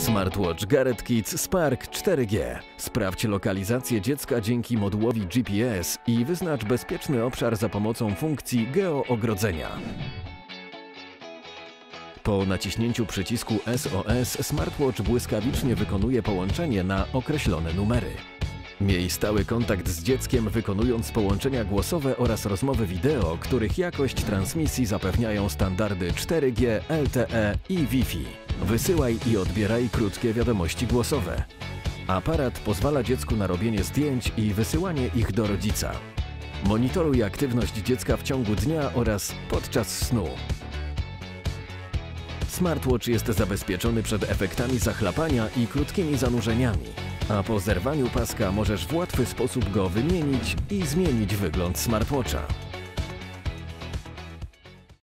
Smartwatch Garrett Kids Spark 4G. Sprawdź lokalizację dziecka dzięki modułowi GPS i wyznacz bezpieczny obszar za pomocą funkcji geoogrodzenia. Po naciśnięciu przycisku SOS smartwatch błyskawicznie wykonuje połączenie na określone numery. Miej stały kontakt z dzieckiem, wykonując połączenia głosowe oraz rozmowy wideo, których jakość transmisji zapewniają standardy 4G, LTE i Wi-Fi. Wysyłaj i odbieraj krótkie wiadomości głosowe. Aparat pozwala dziecku na robienie zdjęć i wysyłanie ich do rodzica. Monitoruj aktywność dziecka w ciągu dnia oraz podczas snu. Smartwatch jest zabezpieczony przed efektami zachlapania i krótkimi zanurzeniami, a po zerwaniu paska możesz w łatwy sposób go wymienić i zmienić wygląd smartwatcha.